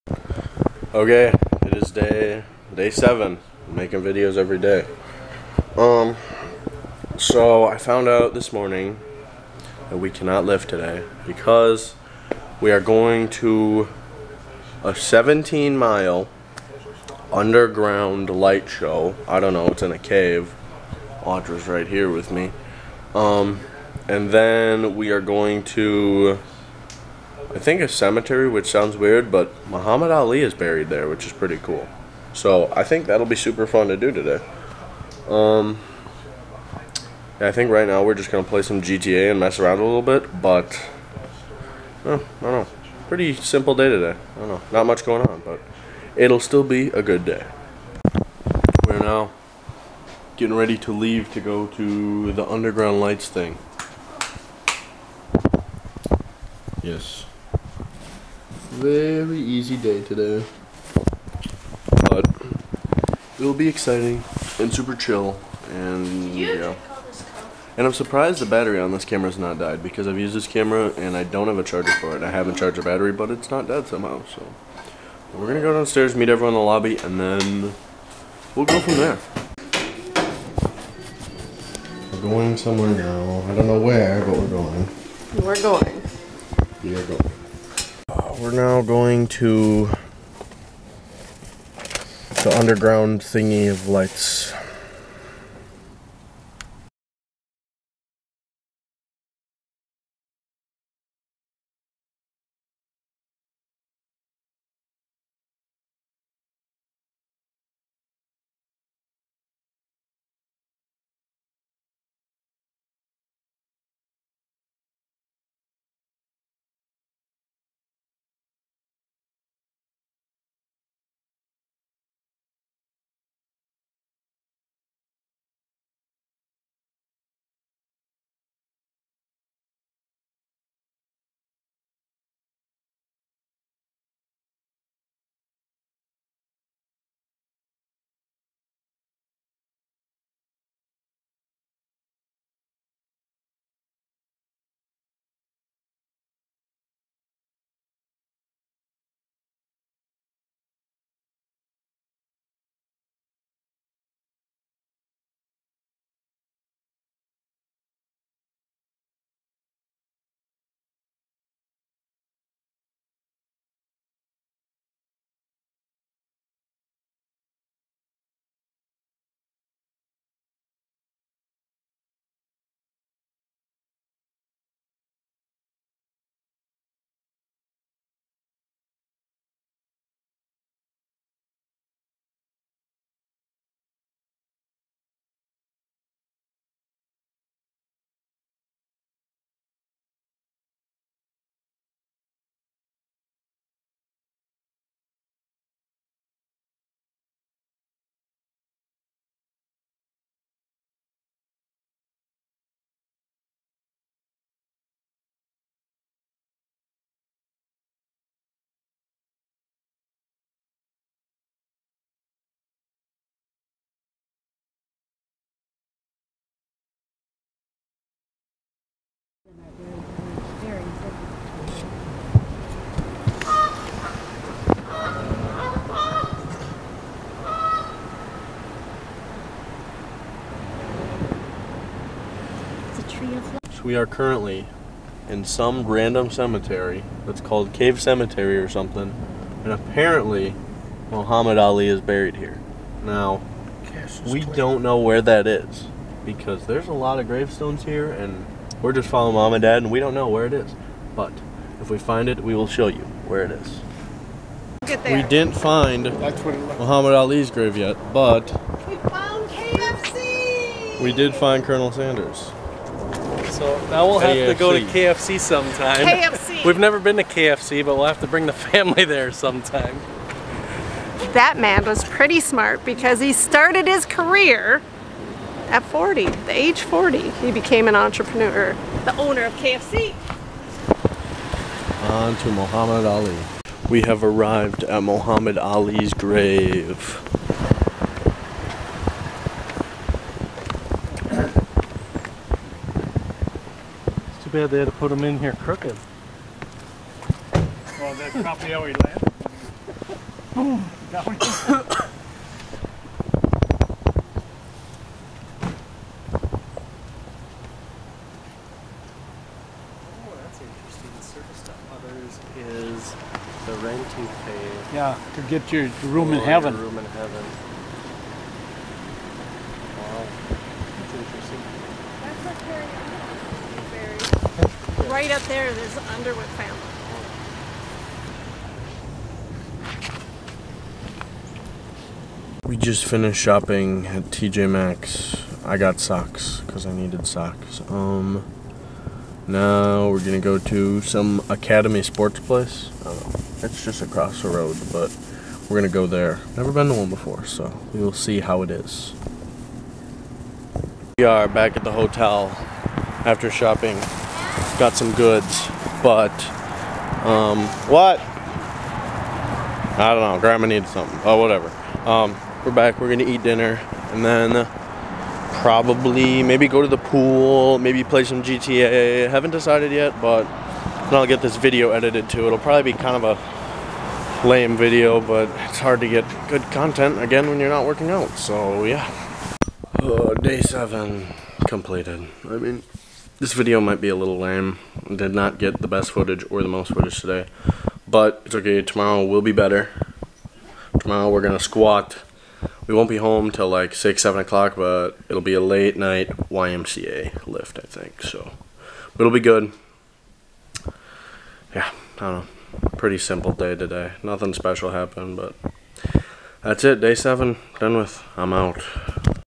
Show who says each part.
Speaker 1: Okay, it is day 7. I'm making videos every day. So I found out this morning that we cannot lift today because we are going to a 17-mile underground light show. I don't know, it's in a cave. Audra's right here with me. And then we are going to, I think, a cemetery, which sounds weird, but Muhammad Ali is buried there, which is pretty cool. So I think that'll be super fun to do today. Yeah, I think right now we're just gonna play some GTA and mess around a little bit, but I don't know. Pretty simple day today. I don't know, not much going on, but it'll still be a good day. We're now getting ready to leave to go to the underground lights thing. Yes. Very easy day today. But it'll be exciting and super chill, and yeah. And I'm surprised the battery on this camera's not died, because I've used this camera and I don't have a charger for it. I haven't charged the battery, but it's not dead somehow, so we're gonna go downstairs, meet everyone in the lobby, and then we'll go from there. We're going somewhere now. I don't know where, but we're going.
Speaker 2: We're going.
Speaker 1: We are going. We're now going to the underground thingy of lights. So we are currently in some random cemetery that's called Cave Cemetery or something, and apparently Muhammad Ali is buried here. Now, we don't know where that is, because there's a lot of gravestones here, and we're just following Mom and Dad, and we don't know where it is. But if we find it, we will show you where it is. We didn't find Muhammad Ali's grave yet, but
Speaker 2: We found KFC!
Speaker 1: we did find Colonel Sanders.
Speaker 3: So now we'll have to go to KFC sometime.
Speaker 2: KFC!
Speaker 3: We've never been to KFC, but we'll have to bring the family there sometime.
Speaker 2: That man was pretty smart, because he started his career at 40, the age 40. He became an entrepreneur, the owner of KFC.
Speaker 1: On to Muhammad Ali. We have arrived at Muhammad Ali's grave.
Speaker 3: It's too bad they had to put him in here crooked.
Speaker 4: Well, that's probably how he landed. Boom. Down.
Speaker 3: Is the rent you pay.
Speaker 4: Yeah, to get your room in heaven.
Speaker 3: Room in heaven. Wow, that's interesting.
Speaker 2: That's what Carrie Underwood is buried. Right up there, there's the Underwood family.
Speaker 1: We just finished shopping at TJ Maxx. I got socks because I needed socks. Now we're gonna go to some Academy Sports Place. I don't know. It's just across the road, but we're gonna go there. Never been to one before, so we'll see how it is. We are back at the hotel after shopping. Got some goods, but what? I don't know. Grandma needed something. Oh, whatever. We're back. We're gonna eat dinner, and then probably maybe go to the pool, maybe play some GTA. Haven't decided yet, but then I'll get this video edited too. It'll probably be kind of a lame video, but it's hard to get good content again when you're not working out. So yeah. Day 7 completed. I mean, this video might be a little lame. Did not get the best footage or the most footage today, but it's okay. Tomorrow will be better. Tomorrow we're gonna squat. We won't be home till like 6, 7 o'clock, but it'll be a late night YMCA lift, I think. So it'll be good. Yeah, I don't know. Pretty simple day today. Nothing special happened, but that's it. Day 7 done with. I'm out.